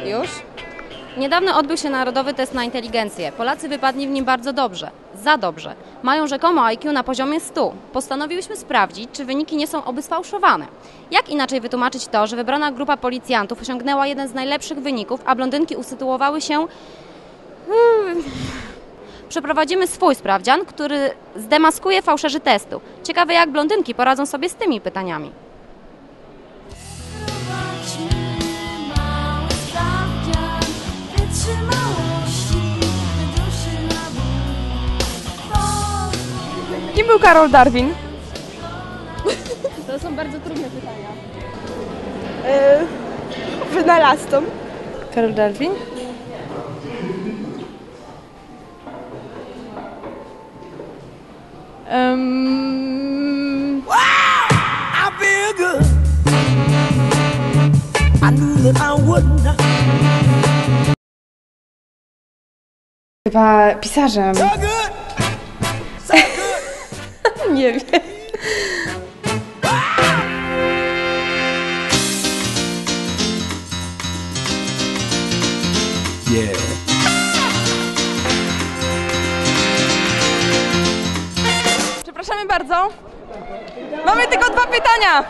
Już? Niedawno odbył się narodowy test na inteligencję. Polacy wypadli w nim bardzo dobrze. Za dobrze. Mają rzekomo IQ na poziomie 100. Postanowiłyśmy sprawdzić, czy wyniki nie są oby sfałszowane. Jak inaczej wytłumaczyć to, że wybrana grupa policjantów osiągnęła jeden z najlepszych wyników, a blondynki usytuowały się... Przeprowadzimy swój sprawdzian, który zdemaskuje fałszerzy testu. Ciekawe, jak blondynki poradzą sobie z tymi pytaniami. Kim był Karol Darwin? To są bardzo trudne pytania. Wynalazcą. Karol Darwin? Chyba pisarzem. Nie wiem. Yeah. Przepraszamy bardzo. Mamy tylko 2 pytania.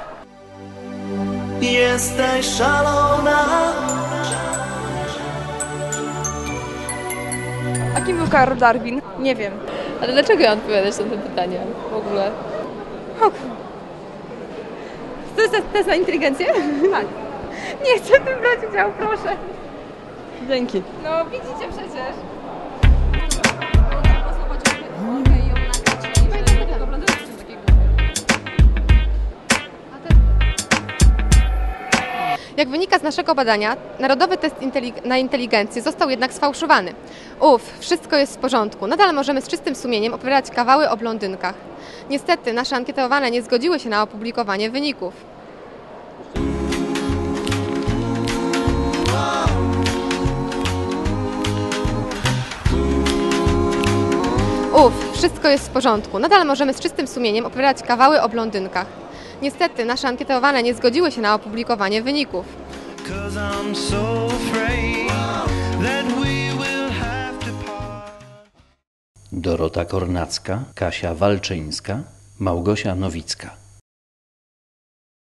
Jesteś szalona. A kim był Karol Darwin? Nie wiem. Ale dlaczego ja odpowiadać na te pytania w ogóle? To jest test na inteligencję? Tak. Nie chcę w tym brać udziału, proszę. Dzięki. No widzicie przecież. Jak wynika z naszego badania, narodowy test na inteligencję został jednak sfałszowany. Wszystko jest w porządku. Nadal możemy z czystym sumieniem opowiadać kawały o blondynkach. Niestety, nasze ankietowane nie zgodziły się na opublikowanie wyników. Wszystko jest w porządku. Nadal możemy z czystym sumieniem opowiadać kawały o blondynkach. Niestety, nasze ankietowane nie zgodziły się na opublikowanie wyników. Dorota Kornacka, Kasia Walczyńska, Małgosia Nowicka.